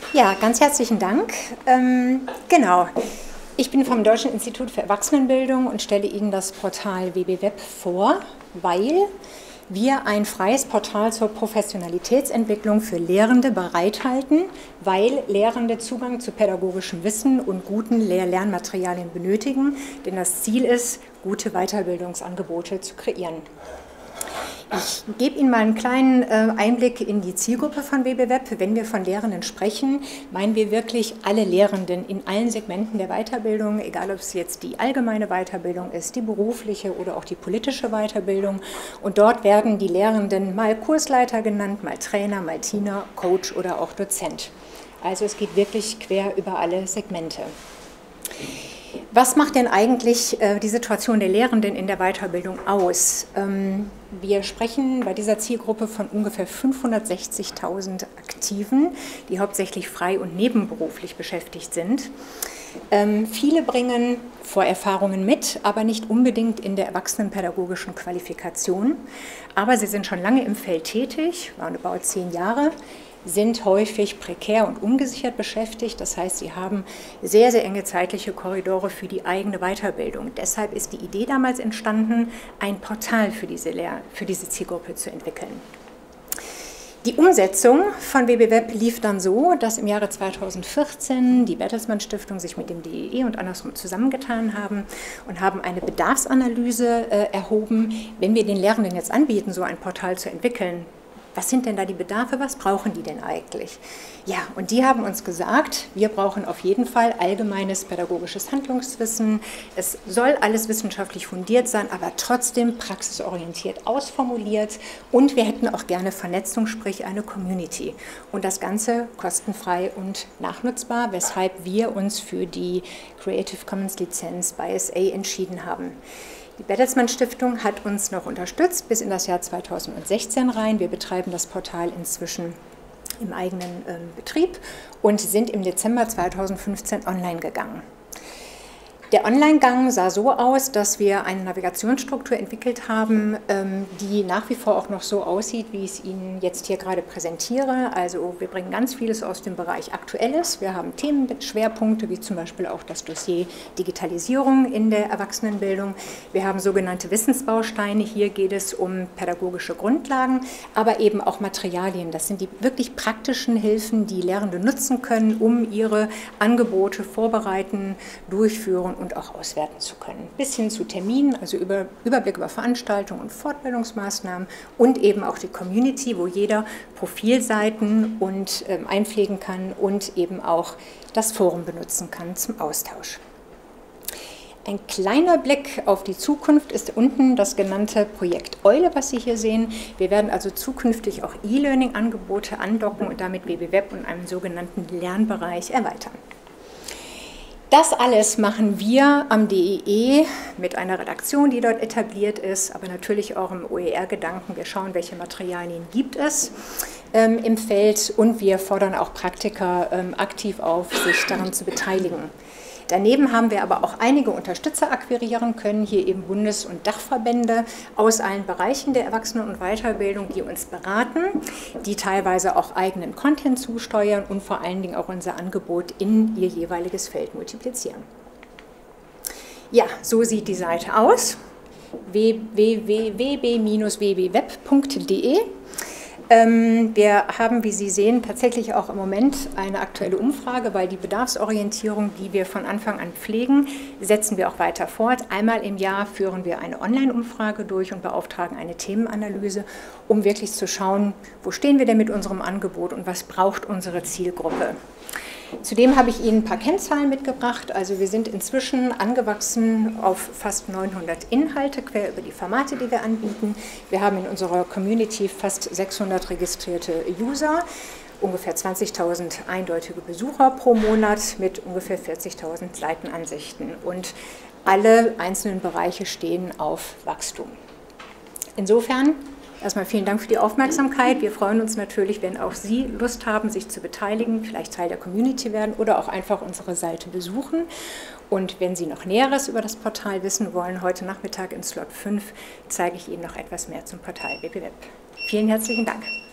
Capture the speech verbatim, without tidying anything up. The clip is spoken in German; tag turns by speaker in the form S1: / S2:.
S1: Ja, ganz herzlichen Dank. Ähm, genau, ich bin vom Deutschen Institut für Erwachsenenbildung und stelle Ihnen das Portal W B Web vor, weil wir ein freies Portal zur Professionalitätsentwicklung für Lehrende bereithalten, weil Lehrende Zugang zu pädagogischem Wissen und guten Lehr-Lernmaterialien benötigen, denn das Ziel ist, gute Weiterbildungsangebote zu kreieren. Ich gebe Ihnen mal einen kleinen Einblick in die Zielgruppe von W B Web. Wenn wir von Lehrenden sprechen, meinen wir wirklich alle Lehrenden in allen Segmenten der Weiterbildung, egal ob es jetzt die allgemeine Weiterbildung ist, die berufliche oder auch die politische Weiterbildung. Und dort werden die Lehrenden mal Kursleiter genannt, mal Trainer, mal Tina, Coach oder auch Dozent. Also es geht wirklich quer über alle Segmente. Was macht denn eigentlich äh, die Situation der Lehrenden in der Weiterbildung aus? Ähm, wir sprechen bei dieser Zielgruppe von ungefähr fünfhundertsechzigtausend Aktiven, die hauptsächlich frei- und nebenberuflich beschäftigt sind. Ähm, viele bringen Vorerfahrungen mit, aber nicht unbedingt in der erwachsenenpädagogischen Qualifikation. Aber sie sind schon lange im Feld tätig, roundabout zehn Jahre, sind häufig prekär und ungesichert beschäftigt. Das heißt, sie haben sehr, sehr enge zeitliche Korridore für die eigene Weiterbildung. Deshalb ist die Idee damals entstanden, ein Portal für diese, Lehr- für diese Zielgruppe zu entwickeln. Die Umsetzung von W B Web lief dann so, dass im Jahre zweitausendvierzehn die Bertelsmann Stiftung sich mit dem D E E und andersrum zusammengetan haben und haben eine Bedarfsanalyse äh, erhoben. Wenn wir den Lehrenden jetzt anbieten, so ein Portal zu entwickeln, was sind denn da die Bedarfe, was brauchen die denn eigentlich? Ja, und die haben uns gesagt, wir brauchen auf jeden Fall allgemeines pädagogisches Handlungswissen. Es soll alles wissenschaftlich fundiert sein, aber trotzdem praxisorientiert ausformuliert. Und wir hätten auch gerne Vernetzung, sprich eine Community. Und das Ganze kostenfrei und nachnutzbar, weshalb wir uns für die Creative Commons Lizenz B I S A entschieden haben. Die Bertelsmann Stiftung hat uns noch unterstützt bis in das Jahr zweitausendsechzehn rein. Wir betreiben das Portal inzwischen im eigenen äh, Betrieb und sind im Dezember zweitausendfünfzehn online gegangen. Der Online-Gang sah so aus, dass wir eine Navigationsstruktur entwickelt haben, die nach wie vor auch noch so aussieht, wie ich es Ihnen jetzt hier gerade präsentiere. Also wir bringen ganz vieles aus dem Bereich Aktuelles. Wir haben Themenschwerpunkte, wie zum Beispiel auch das Dossier Digitalisierung in der Erwachsenenbildung. Wir haben sogenannte Wissensbausteine. Hier geht es um pädagogische Grundlagen, aber eben auch Materialien. Das sind die wirklich praktischen Hilfen, die Lehrende nutzen können, um ihre Angebote vorbereiten, durchführen und auch auswerten zu können. Bis hin zu Terminen, also über, Überblick über Veranstaltungen und Fortbildungsmaßnahmen und eben auch die Community, wo jeder Profilseiten und, ähm, einpflegen kann und eben auch das Forum benutzen kann zum Austausch. Ein kleiner Blick auf die Zukunft ist unten das genannte Projekt Eule, was Sie hier sehen. Wir werden also zukünftig auch E-Learning-Angebote andocken und damit W B Web und einen sogenannten Lernbereich erweitern. Das alles machen wir am D E E mit einer Redaktion, die dort etabliert ist, aber natürlich auch im O E R-Gedanken. Wir schauen, welche Materialien gibt es ähm, im Feld und wir fordern auch Praktiker ähm, aktiv auf, sich daran zu beteiligen. Daneben haben wir aber auch einige Unterstützer akquirieren können, hier eben Bundes- und Dachverbände aus allen Bereichen der Erwachsenen- und Weiterbildung, die uns beraten, die teilweise auch eigenen Content zusteuern und vor allen Dingen auch unser Angebot in ihr jeweiliges Feld multiplizieren. Ja, so sieht die Seite aus, w w w punkt w b Bindestrich w b web punkt d e. Wir haben, wie Sie sehen, tatsächlich auch im Moment eine aktuelle Umfrage, weil die Bedarfsorientierung, die wir von Anfang an pflegen, setzen wir auch weiter fort. Einmal im Jahr führen wir eine Online-Umfrage durch und beauftragen eine Themenanalyse, um wirklich zu schauen, wo stehen wir denn mit unserem Angebot und was braucht unsere Zielgruppe. Zudem habe ich Ihnen ein paar Kennzahlen mitgebracht. Also wir sind inzwischen angewachsen auf fast neunhundert Inhalte, quer über die Formate, die wir anbieten. Wir haben in unserer Community fast sechshundert registrierte User, ungefähr zwanzigtausend eindeutige Besucher pro Monat mit ungefähr vierzigtausend Seitenansichten. Und alle einzelnen Bereiche stehen auf Wachstum. Insofern erstmal vielen Dank für die Aufmerksamkeit. Wir freuen uns natürlich, wenn auch Sie Lust haben, sich zu beteiligen, vielleicht Teil der Community werden oder auch einfach unsere Seite besuchen. Und wenn Sie noch Näheres über das Portal wissen wollen, heute Nachmittag in Slot fünf zeige ich Ihnen noch etwas mehr zum Portal W B Web. Vielen herzlichen Dank.